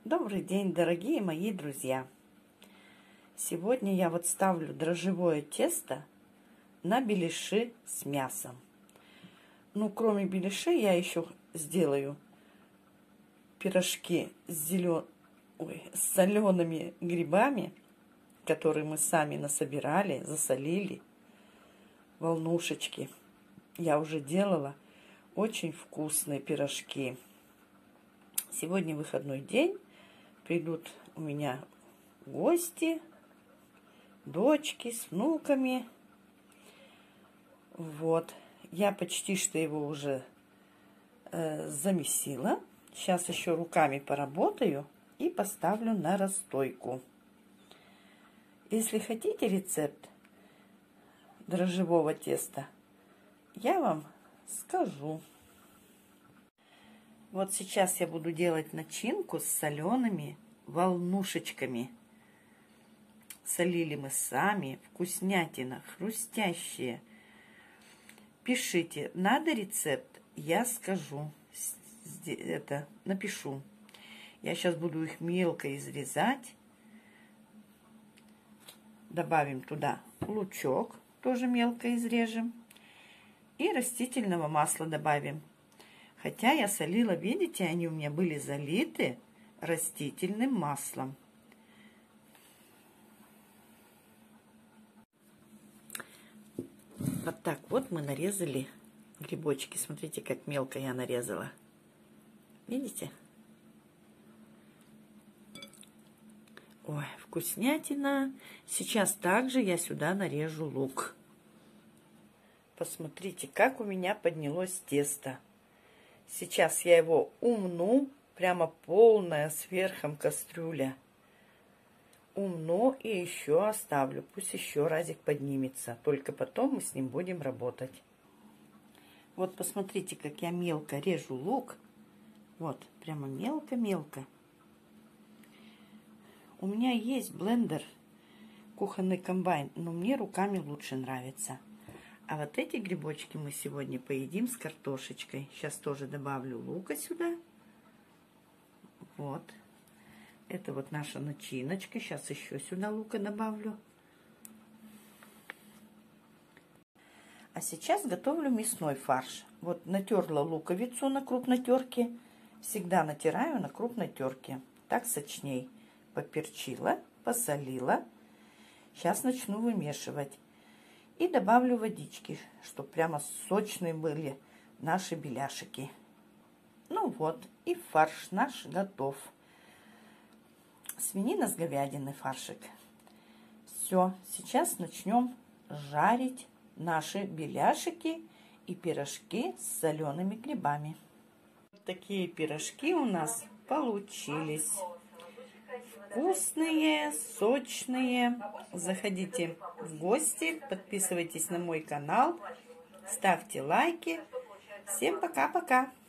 Добрый день, дорогие мои друзья! Сегодня я вот ставлю дрожжевое тесто на беляши с мясом. Ну, кроме беляшей, я еще сделаю пирожки с солеными грибами, которые мы сами насобирали, засолили, волнушечки. Я уже делала очень вкусные пирожки. Сегодня выходной день. Придут у меня гости, дочки с внуками. Вот. Я почти что его уже замесила. Сейчас еще руками поработаю и поставлю на расстойку. Если хотите рецепт дрожжевого теста, я вам скажу. Вот сейчас я буду делать начинку с солеными волнушечками. Солили мы сами, вкуснятина, хрустящие. Пишите, надо рецепт, я скажу, напишу. Я сейчас буду их мелко изрезать. Добавим туда лучок, тоже мелко изрежем. И растительного масла добавим. Хотя я солила, видите, они у меня были залиты растительным маслом. Вот так вот мы нарезали грибочки. Смотрите, как мелко я нарезала. Видите? Ой, вкуснятина. Сейчас также я сюда нарежу лук. Посмотрите, как у меня поднялось тесто. Сейчас я его умну, прямо полная сверхом кастрюля. Умну и еще оставлю. Пусть еще разик поднимется. Только потом мы с ним будем работать. Вот посмотрите, как я мелко режу лук. Вот, прямо мелко-мелко. У меня есть блендер, кухонный комбайн, но мне руками лучше нравится. А вот эти грибочки мы сегодня поедим с картошечкой. Сейчас тоже добавлю лука сюда. Вот. Это вот наша начиночка. Сейчас еще сюда лука добавлю. А сейчас готовлю мясной фарш. Вот натерла луковицу на крупной терке. Всегда натираю на крупной терке. Так сочней. Поперчила, посолила. Сейчас начну вымешивать. И добавлю водички, чтобы прямо сочные были наши беляшики. Ну вот, и фарш наш готов. Свинина с говядиной фаршик. Все, сейчас начнем жарить наши беляшики и пирожки с солеными грибами. Вот такие пирожки у нас получились. Вкусные, сочные. Заходите в гости, подписывайтесь на мой канал, ставьте лайки. Всем пока-пока!